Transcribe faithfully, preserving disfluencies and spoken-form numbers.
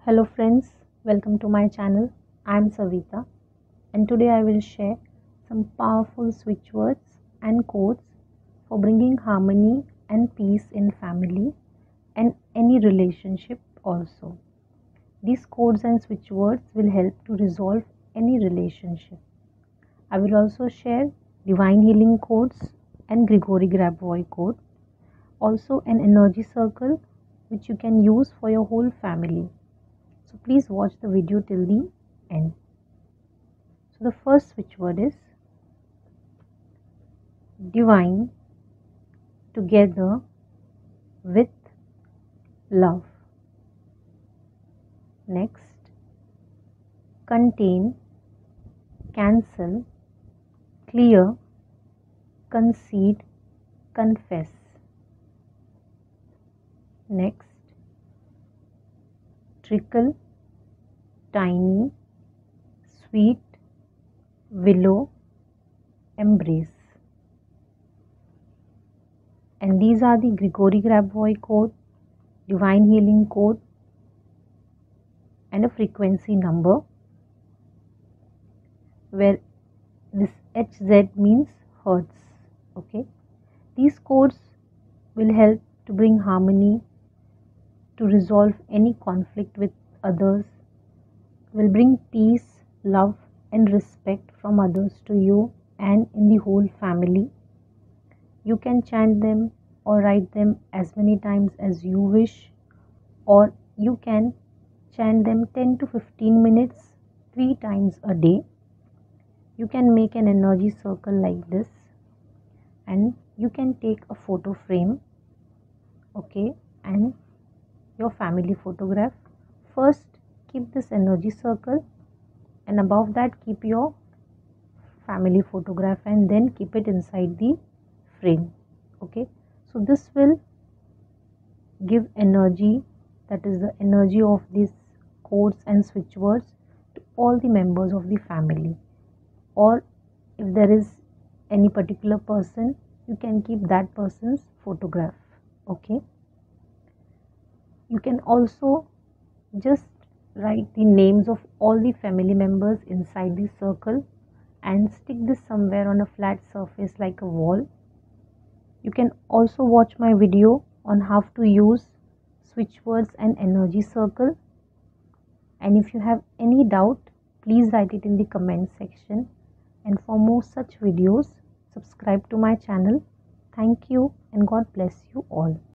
Hello friends, welcome to my channel. I am Savita and today I will share some powerful switch words and codes for bringing harmony and peace in family and any relationship also. These codes and switch words will help to resolve any relationship. I will also share divine healing codes and Grigori Grabovoi code, also an energy circle which you can use for your whole family. So please watch the video till the end. So the first switch word is divine together with love. Next, contain, cancel, clear, concede, confess. Next, trickle, tiny, sweet, willow, embrace. And these are the Grigori Grabovoi code, divine healing code, and a frequency number where this H Z means hertz. Okay, these codes will help to bring harmony, to resolve any conflict with others, will bring peace, love and respect from others to you and in the whole family. You can chant them or write them as many times as you wish, or you can chant them ten to fifteen minutes three times a day. You can make an energy circle like this and you can take a photo frame, okay, and your family photograph. First keep this energy circle and above that keep your family photograph and then keep it inside the frame. Okay, so this will give energy, that is the energy of these codes and switch words, to all the members of the family. Or if there is any particular person, you can keep that person's photograph. Okay, you can also just write the names of all the family members inside the circle and stick this somewhere on a flat surface like a wall. You can also watch my video on how to use switch words and energy circle, and if you have any doubt, please write it in the comment section. And for more such videos, subscribe to my channel. Thank you and God bless you all.